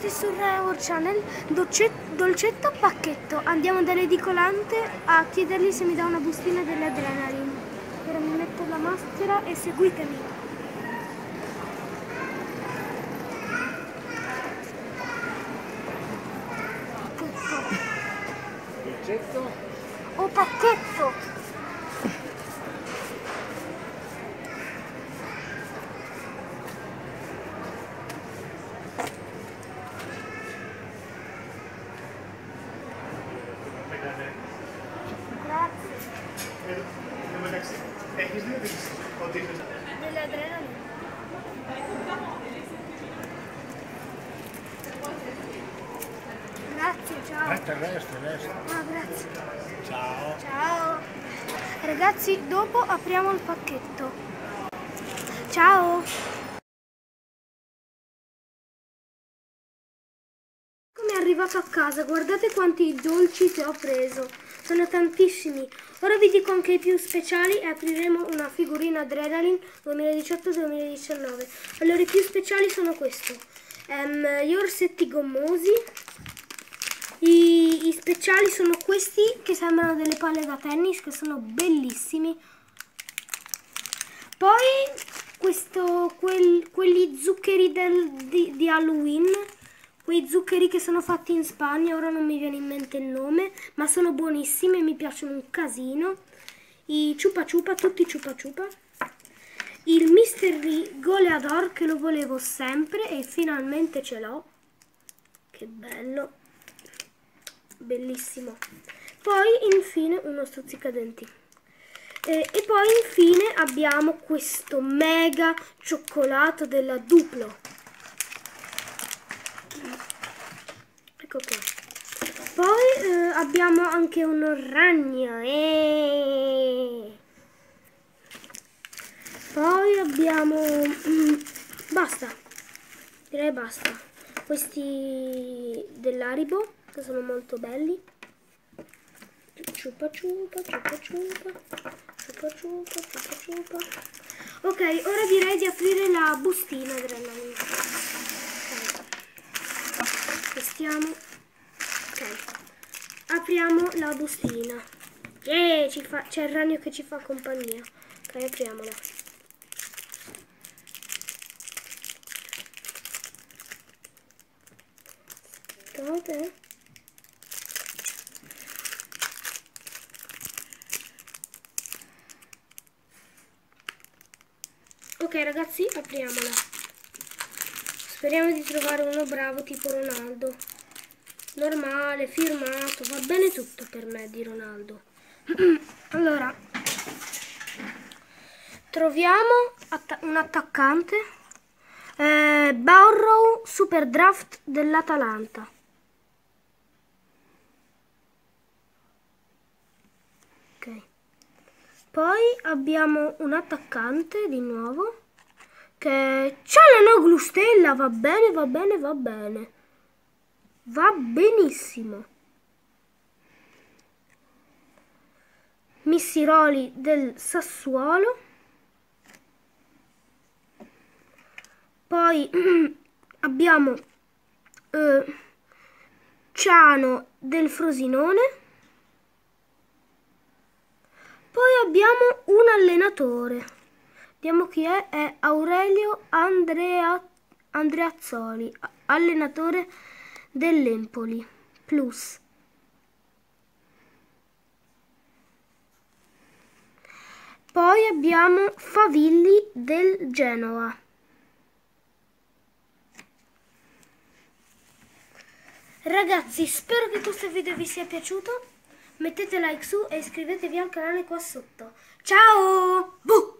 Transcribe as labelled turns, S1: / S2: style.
S1: benvenuti su Our Channel. Dolcetto pacchetto. Andiamo dall'edicolante a chiedergli se mi dà una bustina dell'adrenaline. Ora mi metto la maschera e seguitemi.
S2: Dolcetto
S1: o pacchetto. Dell'adrenalina. Grazie, ciao.
S2: resto.
S1: Ah, grazie.
S2: Ciao.
S1: Ciao. Ragazzi, dopo apriamo il pacchetto. Ciao. Come è arrivato a casa, guardate quanti dolci che ho preso. Sono tantissimi. Ora vi dico anche i più speciali e apriremo una figurina Adrenaline 2018-2019. Allora, i più speciali sono questo. Gli orsetti gommosi. I speciali sono questi che sembrano delle palle da tennis, che sono bellissimi. Poi quegli zuccheri di Halloween. Quei zuccheri che sono fatti in Spagna, ora non mi viene in mente il nome, ma sono buonissimi e mi piacciono un casino. I Chupa Chupa, tutti Chupa Chupa. Il Mystery Goleador, che lo volevo sempre e finalmente ce l'ho. Che bello. Bellissimo. Poi infine uno stuzzicadenti. E poi infine abbiamo questo mega cioccolato della Duplo. Ecco qua. Poi abbiamo anche un ragno. Poi abbiamo basta. Direi basta. Questi dell'Haribo che sono molto belli. Chupa Chupa. Ok, ora direi di aprire la bustina della Stiamo. Ok, apriamo la bustina. C'è il ragno che ci fa compagnia. Ok, apriamola. Aspettate. Ok ragazzi, apriamola. Speriamo di trovare uno bravo tipo Ronaldo. Normale, firmato, va bene tutto per me di Ronaldo. Allora, troviamo un attaccante. Barrow Super Draft dell'Atalanta. Ok. Poi abbiamo un attaccante di nuovo. Che c'ha la Noglu Stella, va bene. Va benissimo. Missiroli del Sassuolo. Poi abbiamo Ciano del Frosinone. Poi abbiamo un allenatore. Vediamo chi è Aurelio Andreazzoli, allenatore dell'Empoli Plus. Poi abbiamo Favilli del Genoa. Ragazzi, spero che questo video vi sia piaciuto. Mettete like su e iscrivetevi al canale qua sotto. Ciao!